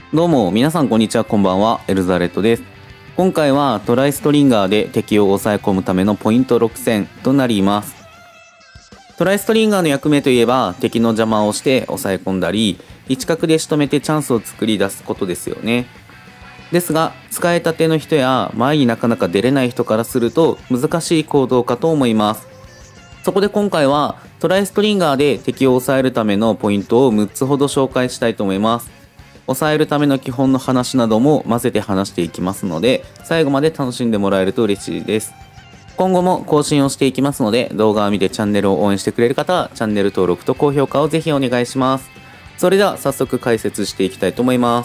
どうも皆さんこんにちは、こんばんは。エルザレットです。今回はトライストリンガーで敵を抑え込むためのポイント6選となります。トライストリンガーの役目といえば敵の邪魔をして抑え込んだり、一角で仕留めてチャンスを作り出すことですよね。ですが使いたての人や前になかなか出れない人からすると難しい行動かと思います。そこで今回はトライストリンガーで敵を抑えるためのポイントを6つほど紹介したいと思います。抑えるための基本の話なども混ぜて話していきますので、最後まで楽しんでもらえると嬉しいです。今後も更新をしていきますので、動画を見てチャンネルを応援してくれる方はチャンネル登録と高評価をぜひお願いします。それでは早速解説していきたいと思います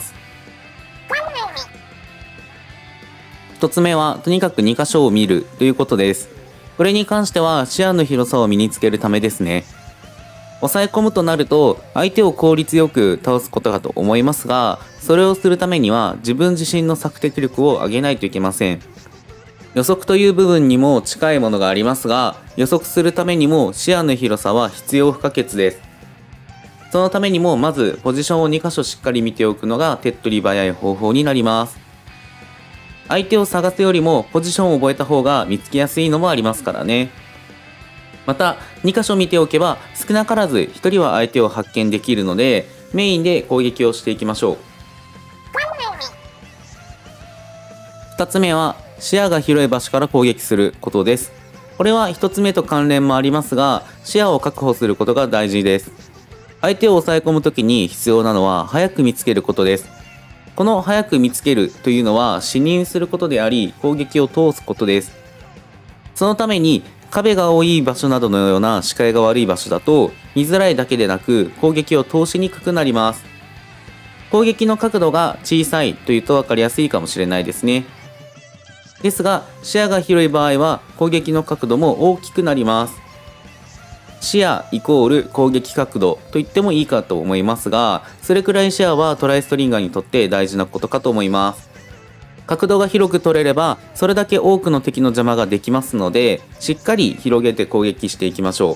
。1つ目はとにかく2箇所を見るということです。これに関しては視野の広さを身につけるためですね。抑え込むとなると相手を効率よく倒すことかと思いますが、それをするためには自分自身の索敵力を上げないといけません。予測という部分にも近いものがありますが、予測するためにも視野の広さは必要不可欠です。そのためにもまずポジションを2箇所しっかり見ておくのが手っ取り早い方法になります。相手を探すよりもポジションを覚えた方が見つけやすいのもありますからね。また2箇所見ておけば少なからず1人は相手を発見できるので、メインで攻撃をしていきましょう。2つ目は視野が広い場所から攻撃することです。これは1つ目と関連もありますが、視野を確保することが大事です。相手を抑え込む時に必要なのは早く見つけることです。この早く見つけるというのは視認することであり、攻撃を通すことです。そのために壁が多い場所などのような視界が悪い場所だと見づらいだけでなく攻撃を通しにくくなります。攻撃の角度が小さいというと分かりやすいかもしれないですね。ですが視野が広い場合は攻撃の角度も大きくなります。視野イコール攻撃角度と言ってもいいかと思いますが、それくらい視野はトライストリンガーにとって大事なことかと思います。角度が広く取れればそれだけ多くの敵の邪魔ができますので、しっかり広げて攻撃していきましょ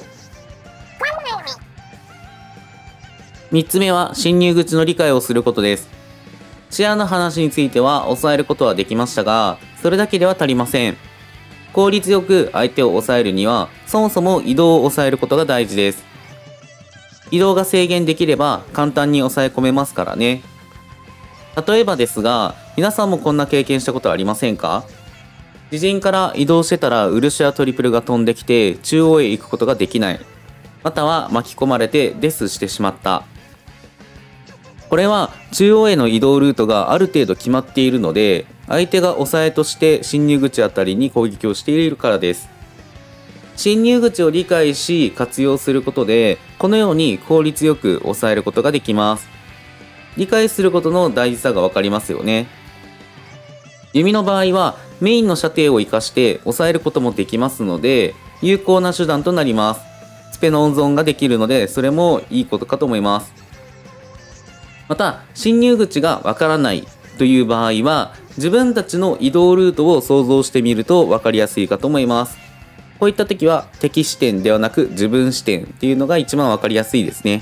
う。3つ目は侵入口の理解をすることです。視野の話については抑えることはできましたが、それだけでは足りません。効率よく相手を抑えるにはそもそも移動を抑えることが大事です。移動が制限できれば簡単に抑え込めますからね。例えばですが、皆さんもこんな経験したことありませんか？自陣から移動してたらウルシアトリプルが飛んできて中央へ行くことができない。または巻き込まれてデスしてしまった。これは中央への移動ルートがある程度決まっているので、相手が抑えとして侵入口あたりに攻撃をしているからです。侵入口を理解し活用することで、このように効率よく抑えることができます。理解することの大事さが分かりますよね。弓の場合はメインの射程を生かして抑えることもできますので、有効な手段となります。スペの温存ができるので、それもいいことかと思います。また侵入口が分からないという場合は、自分たちの移動ルートを想像してみると分かりやすいかと思います。こういった時は敵視点ではなく自分視点っていうのが一番分かりやすいですね。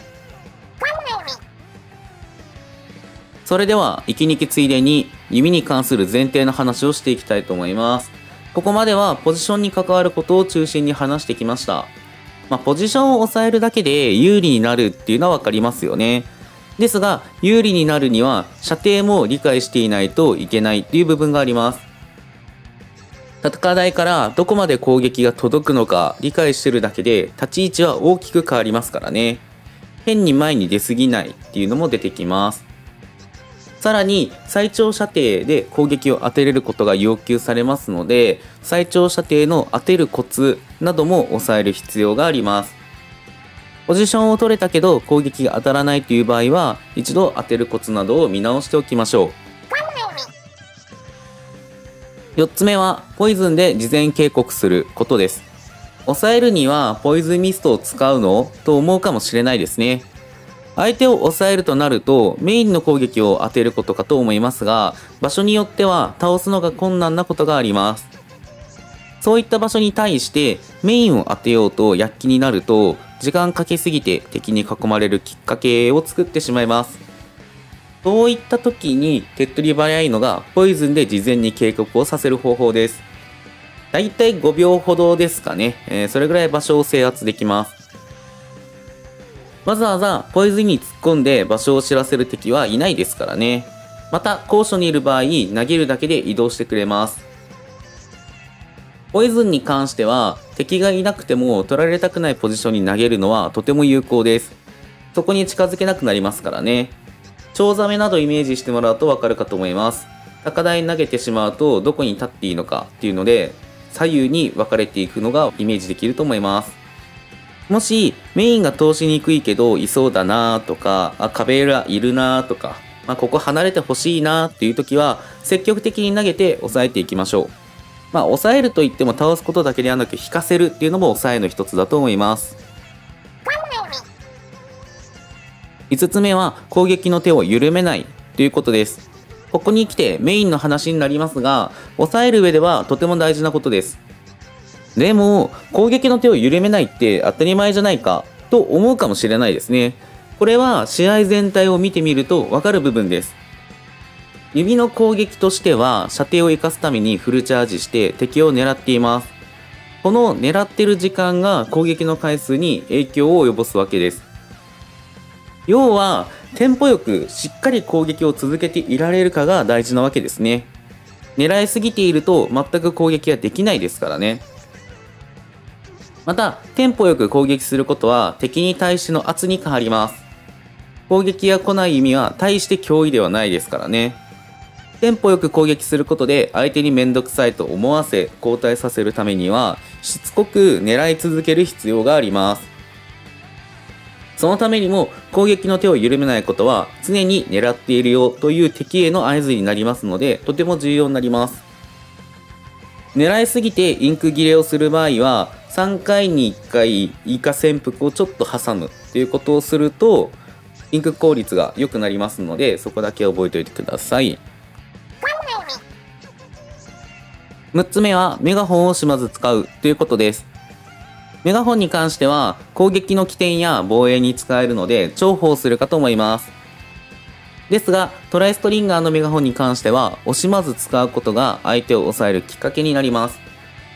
それでは息抜きついでに弓に関する前提の話をしていきたいと思います。ここまではポジションに関わることを中心に話してきました。ポジションを抑えるだけで有利になるっていうのは分かりますよね。ですが有利になるには射程も理解していないといけないっていう部分があります。戦いからどこまで攻撃が届くのか理解してるだけで立ち位置は大きく変わりますからね。変に前に出過ぎないっていうのも出てきます。さらに最長射程で攻撃を当てれることが要求されますので、最長射程の当てるコツなども抑える必要があります。ポジションを取れたけど攻撃が当たらないという場合は、一度当てるコツなどを見直しておきましょう。4つ目はポイズンで事前警告することです。抑えるにはポイズンミストを使うのと思うかもしれないですね。相手を抑えるとなるとメインの攻撃を当てることかと思いますが、場所によっては倒すのが困難なことがあります。そういった場所に対してメインを当てようと躍起になると、時間かけすぎて敵に囲まれるきっかけを作ってしまいます。 そういった時に手っ取り早いのがポイズンで事前に警告をさせる方法です。だいたい5秒ほどですかね。それぐらい場所を制圧できます。わざわざポイズンに突っ込んで場所を知らせる敵はいないですからね。また高所にいる場合投げるだけで移動してくれます。ポイズンに関しては敵がいなくても取られたくないポジションに投げるのはとても有効です。そこに近づけなくなりますからね。チョウザメなどイメージしてもらうとわかるかと思います。高台に投げてしまうとどこに立っていいのかっていうので左右に分かれていくのがイメージできると思います。もしメインが通しにくいけどいそうだなとか、壁裏いるなとか、ここ離れてほしいなっていう時は積極的に投げて抑えていきましょう。抑えるといっても倒すことだけではなく引かせるっていうのも抑えの一つだと思います。5つ目は攻撃の手を緩めないということです。ここに来てメインの話になりますが、抑える上ではとても大事なことです。でも攻撃の手を緩めないって当たり前じゃないかと思うかもしれないですね。これは試合全体を見てみるとわかる部分です。弓の攻撃としては射程を生かすためにフルチャージして敵を狙っています。この狙ってる時間が攻撃の回数に影響を及ぼすわけです。要はテンポよくしっかり攻撃を続けていられるかが大事なわけですね。狙いすぎていると全く攻撃はできないですからね。またテンポよく攻撃することは敵に対しての圧に変わります。攻撃が来ない意味は大して脅威ではないですからね。テンポよく攻撃することで相手にめんどくさいと思わせ後退させるためにはしつこく狙い続ける必要があります。そのためにも攻撃の手を緩めないことは常に狙っているよという敵への合図になりますのでとても重要になります。狙いすぎてインク切れをする場合は3回に1回イカ潜伏をちょっと挟むということをするとインク効率が良くなりますのでそこだけ覚えておいてください。6つ目はメガホンをしまず使うということです。メガホンに関しては攻撃の起点や防衛に使えるので重宝するかと思います。ですがトライストリンガーのメガホンに関しては惜しまず使うことが相手を抑えるきっかけになります。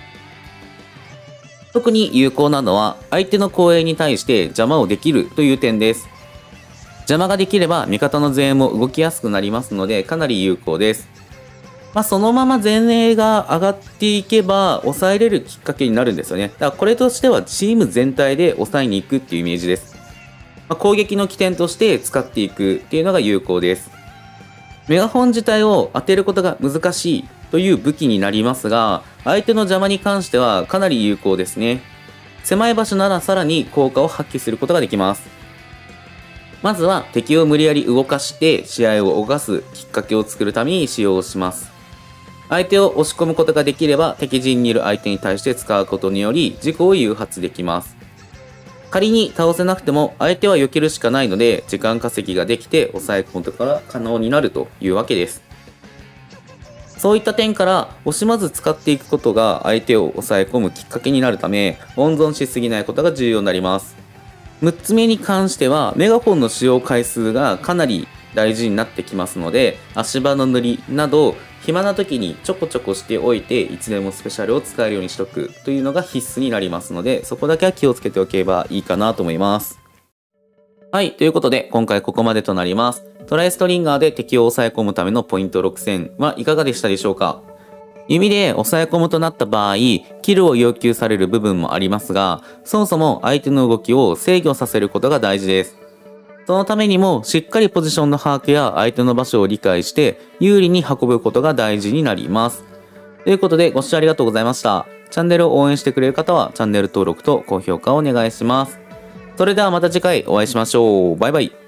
特に有効なのは相手の攻撃に対して邪魔をできるという点です。邪魔ができれば味方の前衛も動きやすくなりますのでかなり有効です。そのまま前衛が上がっていけば抑えれるきっかけになるんですよね。だからこれとしてはチーム全体で抑えに行くっていうイメージです。攻撃の起点として使っていくっていうのが有効です。メガホン自体を当てることが難しいという武器になりますが相手の邪魔に関してはかなり有効ですね。狭い場所ならさらに効果を発揮することができます。まずは敵を無理やり動かして試合を動かすきっかけを作るために使用します。相手を押し込むことができれば敵陣にいる相手に対して使うことにより自己を誘発できます。仮に倒せなくても相手は避けるしかないので時間稼ぎができて抑え込むことが可能になるというわけです。そういった点から惜しまず使っていくことが相手を抑え込むきっかけになるため温存しすぎないことが重要になります。6つ目に関してはメガホンの使用回数がかなり大事になってきますので足場の塗りなど暇な時にちょこちょこしておいていつでもスペシャルを使えるようにしとくというのが必須になりますのでそこだけは気をつけておけばいいかなと思います。はい、ということで今回ここまでとなります。トライストリンガーで敵を抑え込むためのポイント6選はいかがでしたでしょうか。弓で抑え込むとなった場合キルを要求される部分もありますがそもそも相手の動きを制御させることが大事です。そのためにもしっかりポジションの把握や相手の場所を理解して有利に運ぶことが大事になります。ということでご視聴ありがとうございました。チャンネルを応援してくれる方はチャンネル登録と高評価をお願いします。それではまた次回お会いしましょう。バイバイ。